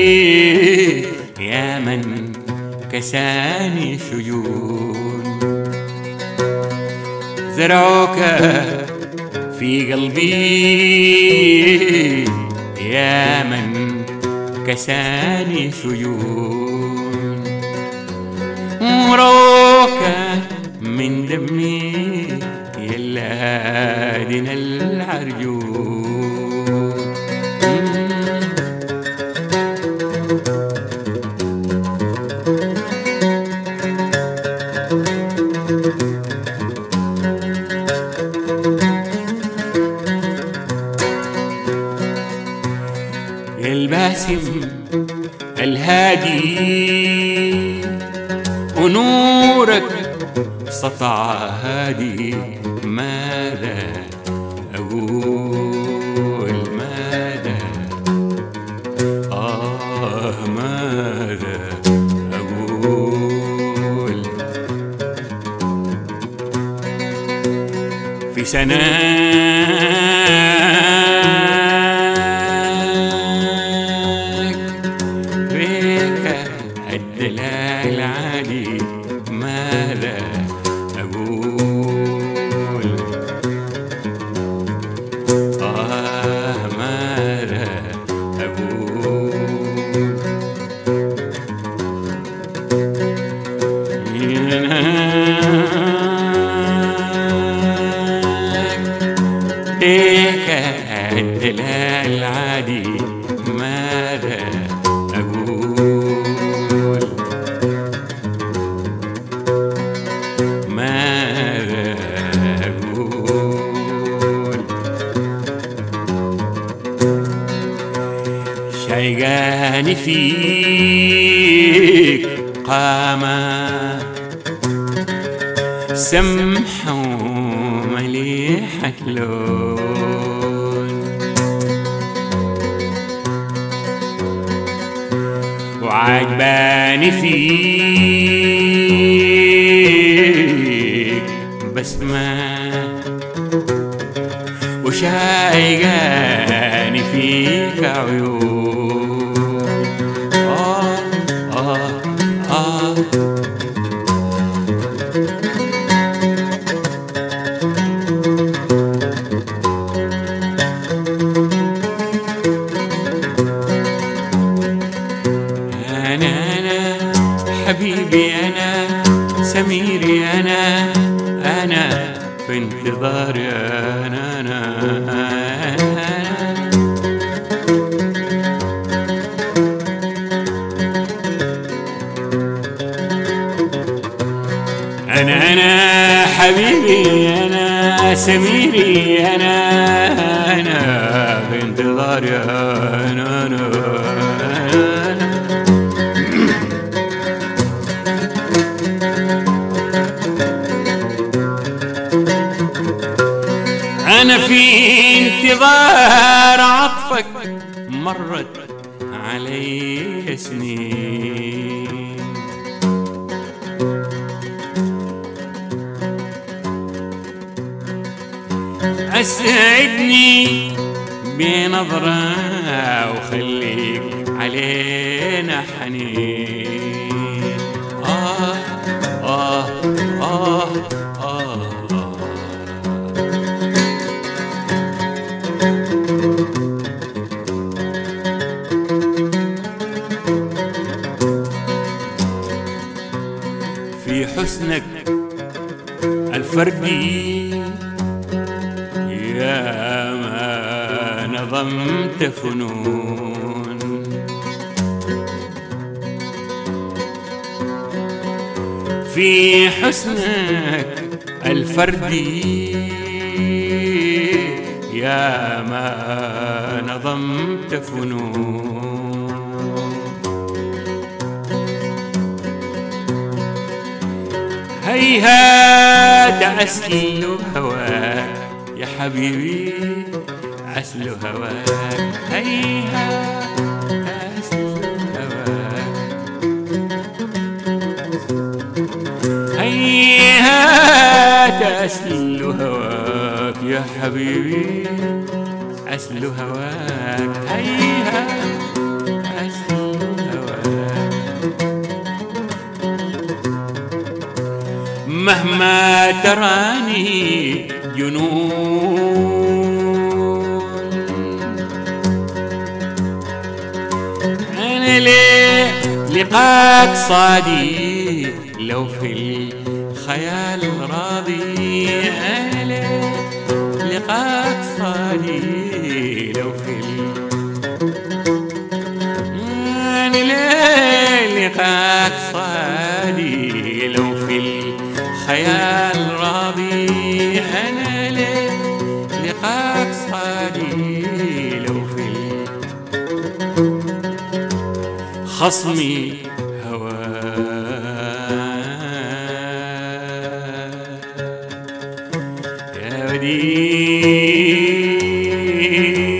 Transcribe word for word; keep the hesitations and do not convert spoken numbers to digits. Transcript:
يا من كساني شجون، زرعوك في قلبي يا من كساني شجون، وروك من دمي يلا دين العرجون. يا الباسم الهادي ونورك سطع هادي، ماذا أقول ماذا آه ماذا أقول في سناك بك الدلال عالي، ماذا أقول آه ماذا أقول بك الدلال عالي، ماذا أقول ماذا أقول شيقاني فيك قامة سمحة ومليحة لون، وعجباني فيك بسمة وشايقاني فيك عيون. آه آه آه أنا أنا حبيبي أنا سميري أنا أنا في انتظاري أنا أنا أنا أنا حبيبي أنا سميري أنا أنا في انتظاري أنا أنا أنا في انتظار عطفك، مرت علي سنين، أسعدني بنظرة وخليك علينا حنين. آه آه آه آه في حسنك الفردي يا ما نظمت فنون، في حسنك الفردي يا ما نظمت فنون، هيهات أسل هواك يا حبيبي أسل هواك، هيهات أسل هواك، هيهات أسل هواك يا حبيبي أسل هواك، هيهات أسل مهما تراني جنون. أنا ليه لقاك صادي لو في الخيال راضي. أنا ليه لقاك صادي لو في ال... أنا ليه لقاك صادي لو في الخيال راضي. أنا ليه لقاك صادي لو في ال... خصمي هواك يا وديع